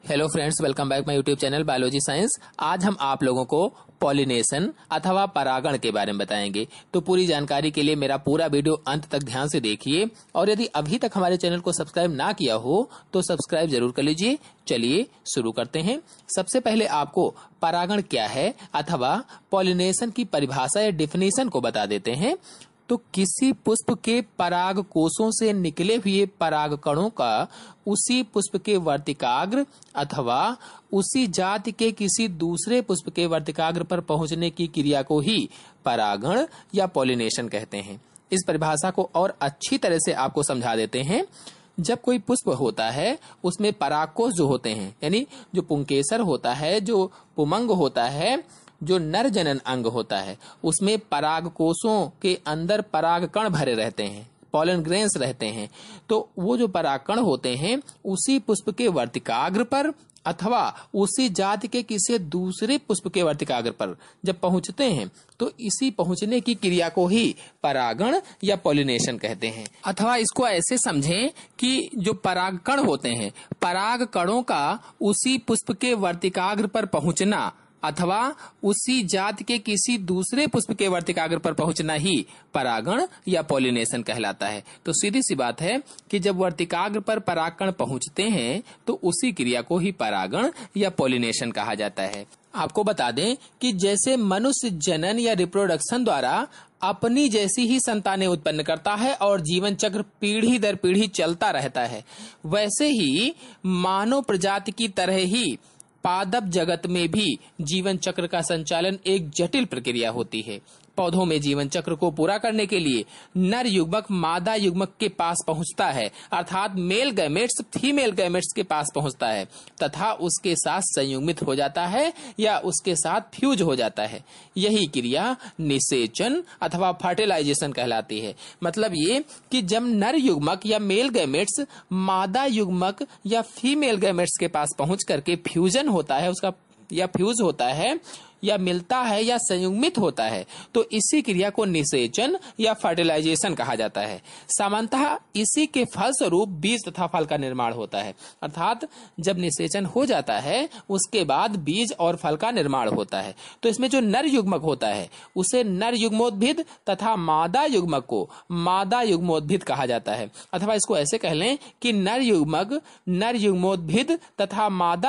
Hello friends, welcome back my YouTube channel biology science. आज हम आप लोगों को पॉलिनेशन अथवा परागण के बारे में बताएंगे। तो पूरी जानकारी के लिए मेरा पूरा वीडियो अंत तक ध्यान से देखिए और यदि अभी तक हमारे चैनल को सब्सक्राइब ना किया हो तो सब्सक्राइब जरूर कर लीजिए। चलिए शुरू करते हैं। सबसे पहले आपको परागण क्या है अथवा पॉलिनेशन की परिभाषा या डिफिनेशन को बता देते हैं। तो किसी पुष्प के पराग कोशों से निकले हुए पराग कणों का उसी पुष्प के वर्तिकाग्र अथवा उसी जाति के किसी दूसरे पुष्प के वर्तिकाग्र पर पहुंचने की क्रिया को ही परागण या पॉलिनेशन कहते हैं। इस परिभाषा को और अच्छी तरह से आपको समझा देते हैं। जब कोई पुष्प होता है उसमें परागकोश जो होते हैं, यानी जो पुंकेसर होता है, जो पुमंग होता है, जो नर जनन अंग होता है, उसमें पराग कोशों के अंदर पराग कण भरे रहते हैं, पॉलन ग्रेन्स रहते हैं। तो वो जो पराग कण होते हैं उसी पुष्प के वर्तिकाग्र पर अथवा उसी जाति के किसी दूसरे पुष्प के वर्तिकाग्र पर जब पहुंचते हैं तो इसी पहुंचने की क्रिया को ही परागण या पॉलिनेशन कहते हैं। अथवा इसको ऐसे समझें कि जो पराग कण होते हैं, पराग कणों का उसी पुष्प के वर्तिकाग्र पर पहुंचना अथवा उसी जाति के किसी दूसरे पुष्प के वर्तिकाग्र पर पहुंचना ही परागण या पॉलिनेशन कहलाता है। तो सीधी सी बात है कि जब वर्तिकाग्र पर परागकण पहुंचते हैं तो उसी क्रिया को ही परागण या पॉलिनेशन कहा जाता है। आपको बता दें कि जैसे मनुष्य जनन या रिप्रोडक्शन द्वारा अपनी जैसी ही संतानें उत्पन्न करता है और जीवन चक्र पीढ़ी दर पीढ़ी चलता रहता है, वैसे ही मानव प्रजाति की तरह ही पादप जगत में भी जीवन चक्र का संचालन एक जटिल प्रक्रिया होती है। पौधों में जीवन चक्र को पूरा करने के लिए नर युग्मक मादा युग्मक के पास पहुंचता है, अर्थात मेल गैमेट्स फीमेल गैमेट्स के पास पहुंचता है तथा उसके साथ संयुग्मित हो जाता है या उसके साथ फ्यूज हो जाता है। यही क्रिया निषेचन अथवा फर्टिलाइजेशन कहलाती है। मतलब ये कि जब नर युग्मक या मेल गैमेट्स मादा युग्मक या फीमेल गैमेट्स के पास पहुंच करके फ्यूजन होता है उसका या फ्यूज होता है या मिलता है या संयुग्मित होता है, तो इसी क्रिया को निषेचन या फर्टिलाइजेशन कहा जाता है। सामान्यतः इसी के फलस्वरूप बीज तथा फल का निर्माण होता है। अर्थात जब निषेचन हो जाता है उसके बाद बीज और फल का निर्माण होता है। तो इसमें जो नर युग्मक होता है उसे नर युग्मोद्भिद तथा मादा युग्मक को मादा युग्मोद्भिद कहा जाता है। अथवा इसको ऐसे कह लें कि नर युग्मक नर युग्मोद्भिद तथा मादा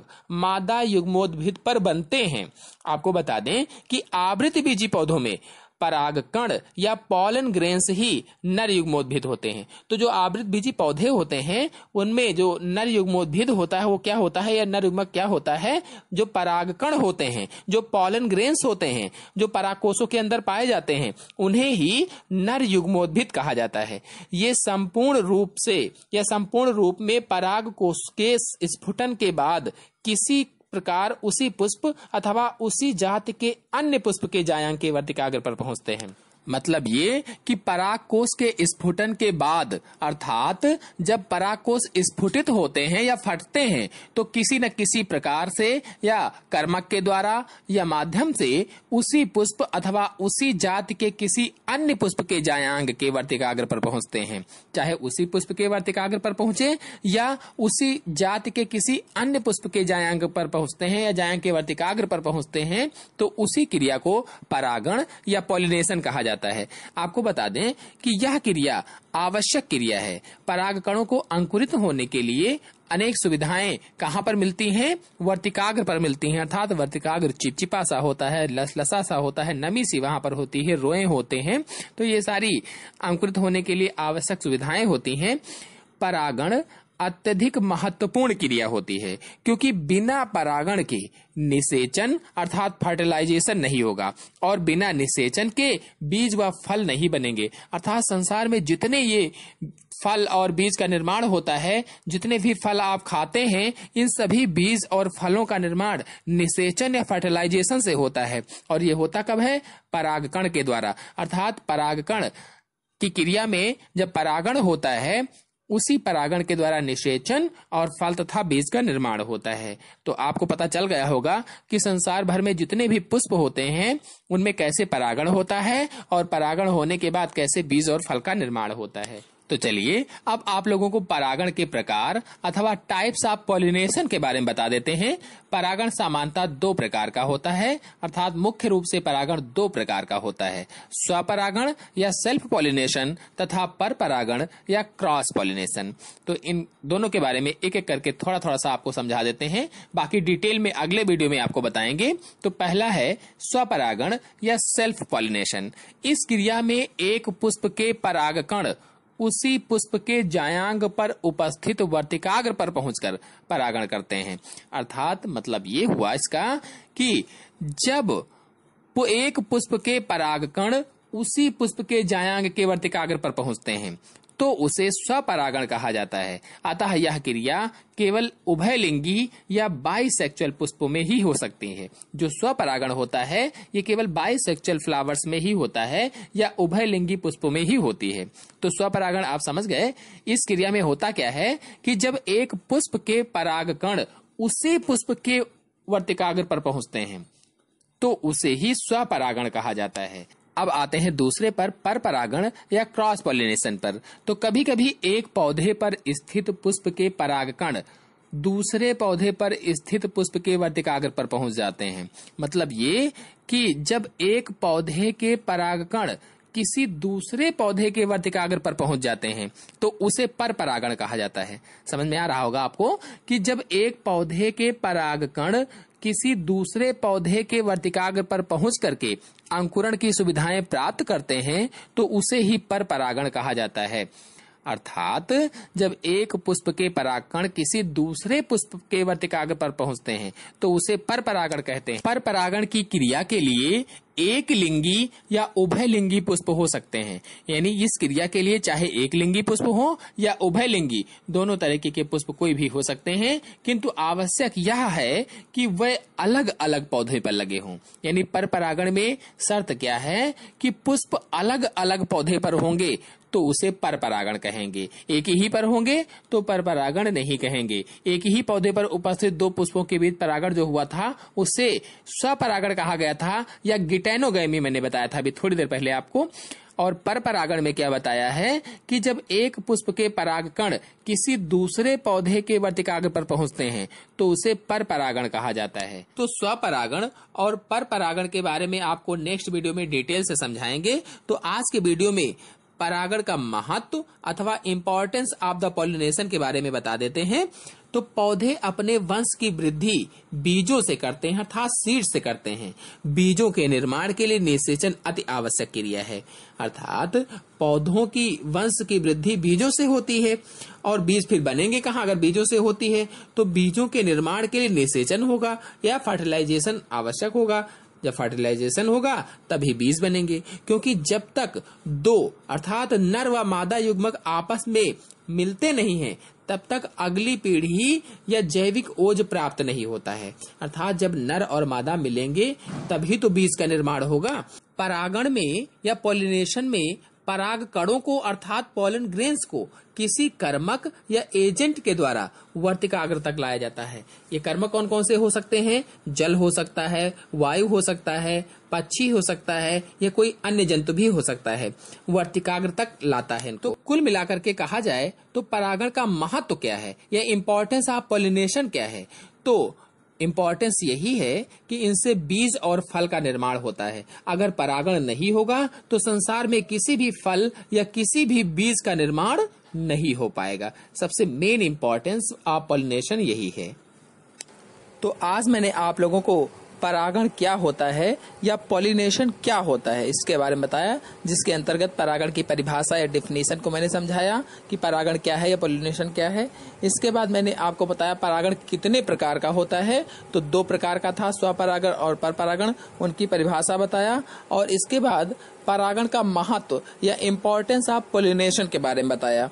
युग्मोद्भिद पर बनते हैं। आपको बता दें कि आवृत बीजी पौधों में परागकण या पॉलन ग्रेन्स ही नर युग्मोद्भिद होते हैं। तो जो आवृत बीजी पौधे होते हैं उनमें जो नर युग्मोद्भिद होता है वो क्या होता है या नर युग्मक क्या होता है, जो परागकण होते हैं, जो पॉलन ग्रेन्स होते हैं, जो परागकोशों के अंदर पाए जाते हैं, उन्हें ही नर युग्मोद्भिद कहा जाता है। ये संपूर्ण रूप में परागकोश के स्फुटन के बाद किसी प्रकार उसी पुष्प अथवा उसी जाति के अन्य पुष्प के जायांग के वर्तिकाग्र पर पहुंचते हैं। मतलब ये कि परागकोश के स्फुटन के बाद अर्थात जब परागकोश स्फुटित होते हैं या फटते हैं तो किसी न किसी प्रकार से या कर्मक के द्वारा या माध्यम से उसी पुष्प अथवा उसी जाति के किसी अन्य पुष्प के जायांग के वर्तिकाग्र पर पहुंचते हैं। चाहे उसी पुष्प के वर्तिकाग्र पर पहुंचे या उसी जाति के किसी अन्य पुष्प के जायांग पर पहुंचते हैं या जायांग के वर्तिकाग्र पर पहुंचते हैं, तो उसी क्रिया को परागण या पॉलिनेशन कहा जाता है। आपको बता दें कि यह क्रिया आवश्यक क्रिया है। परागकणों को अंकुरित होने के लिए अनेक सुविधाएं कहां पर मिलती हैं? वर्तिकाग्र पर मिलती हैं। अर्थात वर्तिकाग्र चिपचिपा सा होता है, लसलसा सा होता है, नमी सी वहां पर होती है, रोए होते हैं। तो ये सारी अंकुरित होने के लिए आवश्यक सुविधाएं होती हैं। परागण अत्यधिक महत्वपूर्ण क्रिया होती है क्योंकि बिना परागण के निषेचन अर्थात फर्टिलाइजेशन नहीं होगा और बिना निषेचन के बीज व फल नहीं बनेंगे। अर्थात संसार में जितने ये फल और बीज का निर्माण होता है, जितने भी फल आप खाते हैं, इन सभी बीज और फलों का निर्माण निषेचन या फर्टिलाइजेशन से होता है। और ये होता कब है? परागकण के द्वारा। अर्थात परागकण की क्रिया में जब परागण होता है उसी परागण के द्वारा निषेचन और फल तथा बीज का निर्माण होता है। तो आपको पता चल गया होगा कि संसार भर में जितने भी पुष्प होते हैं उनमें कैसे परागण होता है और परागण होने के बाद कैसे बीज और फल का निर्माण होता है। तो चलिए अब आप लोगों को परागण के प्रकार अथवा टाइप्स ऑफ पॉलिनेशन के बारे में बता देते हैं। परागण सामान्यतः दो प्रकार का होता है, अर्थात मुख्य रूप से परागण दो प्रकार का होता है, स्वपरागण या सेल्फ पॉलिनेशन तथा पर परागण या क्रॉस पॉलिनेशन। तो इन दोनों के बारे में एक एक करके थोड़ा थोड़ा सा आपको समझा देते हैं, बाकी डिटेल में अगले वीडियो में आपको बताएंगे। तो पहला है स्वपरागण या सेल्फ पॉलिनेशन। इस क्रिया में एक पुष्प के परागकण उसी पुष्प के जायांग पर उपस्थित वर्तिकाग्र पर पहुंचकर परागण करते हैं। अर्थात मतलब ये हुआ इसका कि जब एक पुष्प के परागकण उसी पुष्प के जायांग के वर्तिकाग्र पर पहुंचते हैं तो उसे स्वपरागण कहा जाता है। अतः यह क्रिया केवल उभयलिंगी या बाइसेक्सुअल पुष्पों में ही हो सकती है। जो स्वपरागण होता है ये केवल बाइसेक्सुअल फ्लावर्स में ही होता है या उभयलिंगी पुष्पों में ही होती है। तो स्वपरागण आप समझ गए। इस क्रिया में होता क्या है कि जब एक पुष्प के परागकण उसी पुष्प के वर्तिकाग्र पर पहुंचते हैं तो उसे ही स्वपरागण कहा जाता है। अब आते हैं दूसरे पर परागण या क्रॉस पॉलिनेशन पर। तो कभी कभी एक पौधे पर स्थित पुष्प के परागकण दूसरे पौधे पर स्थित पुष्प के वर्तिकाग्र पर पहुंच जाते हैं। मतलब ये कि जब एक पौधे के परागकण किसी दूसरे पौधे के वर्तिकाग्र पर पहुंच जाते हैं तो उसे पर परागण कहा जाता है। समझ में आ रहा होगा आपको कि जब एक पौधे के परागकण किसी दूसरे पौधे के वर्तिकाग्र पर पहुंच करके अंकुरण की सुविधाएं प्राप्त करते हैं तो उसे ही पर परागण कहा जाता है। अर्थात जब एक पुष्प के परागकण किसी दूसरे पुष्प के वर्तिकाग्र पर पहुंचते हैं तो उसे पर परागण कहते हैं। पर परागण की क्रिया के लिए एक लिंगी या उभयलिंगी पुष्प हो सकते हैं। यानी इस क्रिया के लिए चाहे एक लिंगी पुष्प हो या उभयलिंगी, दोनों तरीके के पुष्प कोई भी हो सकते हैं, किंतु आवश्यक यह है कि वे अलग अलग पौधे पर लगे हों। यानी पर परागण में शर्त क्या है कि पुष्प अलग अलग पौधे पर होंगे तो उसे पर परागण कहेंगे। एक ही पर होंगे तो पर परागण नहीं कहेंगे। एक ही पौधे पर उपस्थित दो पुष्पों के बीच परागण जो हुआ था उसे स्वपरागण कहा गया था या गिटैनोगैमी मैंने बताया था अभी थोड़ी देर पहले आपको। और पर परागण में क्या बताया है कि जब एक पुष्प के परागकण किसी दूसरे पौधे के वर्तिकाग्र पर पहुंचते हैं तो उसे पर परागण कहा जाता है। तो स्वपरागण और पर परागण के बारे में आपको नेक्स्ट वीडियो में डिटेल से समझाएंगे। तो आज के वीडियो में परागण का महत्व अथवा इंपॉर्टेंस ऑफ द पॉलिनेशन के बारे में बता देते हैं। तो पौधे अपने वंश की वृद्धि बीजों से करते हैं अर्थात सीड से करते हैं। बीजों के निर्माण के लिए निषेचन अति आवश्यक क्रिया है। अर्थात पौधों की वंश की वृद्धि बीजों से होती है और बीज फिर बनेंगे कहाँ अगर बीजों से होती है। तो बीजों के निर्माण के लिए निषेचन होगा या फर्टिलाइजेशन आवश्यक होगा। जब फर्टिलाइजेशन होगा तभी बीज बनेंगे, क्योंकि जब तक दो अर्थात नर व मादा युग्मक आपस में मिलते नहीं हैं तब तक अगली पीढ़ी या जैविक ओज प्राप्त नहीं होता है। अर्थात जब नर और मादा मिलेंगे तभी तो बीज का निर्माण होगा। परागण में या पॉलिनेशन में पराग कणों को अर्थात पॉलन ग्रेन्स को किसी कर्मक या एजेंट के द्वारा वर्तिकाग्र तक लाया जाता है। ये कर्मक कौन कौन से हो सकते हैं? जल हो सकता है, वायु हो सकता है, पक्षी हो सकता है या कोई अन्य जंतु भी हो सकता है, वर्तिकाग्र तक लाता है। तो कुल मिलाकर के कहा जाए तो परागण का महत्व क्या है या इम्पोर्टेंस ऑफ पॉलिनेशन क्या है? तो इम्पोर्टेंस यही है कि इनसे बीज और फल का निर्माण होता है। अगर परागण नहीं होगा तो संसार में किसी भी फल या किसी भी बीज का निर्माण नहीं हो पाएगा। सबसे मेन इम्पोर्टेंस ऑफ पॉलिनेशन यही है। तो आज मैंने आप लोगों को परागण क्या होता है या पॉलिनेशन क्या होता है इसके बारे में बताया, जिसके अंतर्गत परागण की परिभाषा या डेफिनेशन को मैंने समझाया कि परागण क्या है या पॉलिनेशन क्या है। इसके बाद मैंने आपको बताया परागण कितने प्रकार का होता है। तो दो प्रकार का था, स्वपरागण और परपरागण, उनकी परिभाषा बताया। और इसके बाद परागण का महत्व या इम्पोर्टेंस ऑफ पॉलिनेशन के बारे में बताया।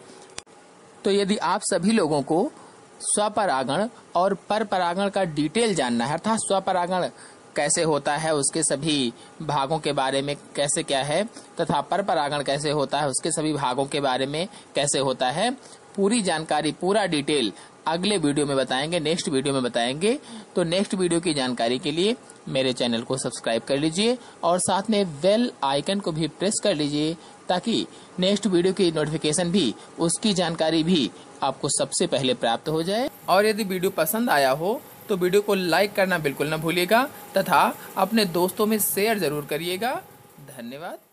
तो यदि आप सभी लोगों को स्वपरागण और परपरागण का डिटेल जानना है, अर्थात स्वपरागण कैसे होता है उसके सभी भागों के बारे में कैसे क्या है तथा परपरागण कैसे होता है उसके सभी भागों के बारे में कैसे होता है, पूरी जानकारी पूरा डिटेल अगले वीडियो में बताएंगे, नेक्स्ट वीडियो में बताएंगे। तो नेक्स्ट वीडियो की जानकारी के लिए मेरे चैनल को सब्सक्राइब कर लीजिए और साथ में बेल आइकन को भी प्रेस कर लीजिए ताकि नेक्स्ट वीडियो की नोटिफिकेशन भी, उसकी जानकारी भी आपको सबसे पहले प्राप्त हो जाए। और यदि वीडियो पसंद आया हो तो वीडियो को लाइक करना बिल्कुल न भूलिएगा तथा अपने दोस्तों में शेयर जरूर करिएगा। धन्यवाद।